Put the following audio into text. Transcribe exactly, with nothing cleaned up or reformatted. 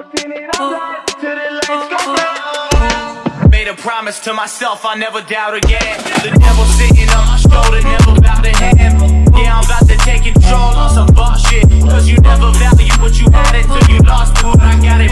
Made a promise to myself I never doubt again. The devil sitting on my shoulder, never bow to him. Yeah, I'm about to take control on some bullshit, cause you never value what you had until you lost it. I got it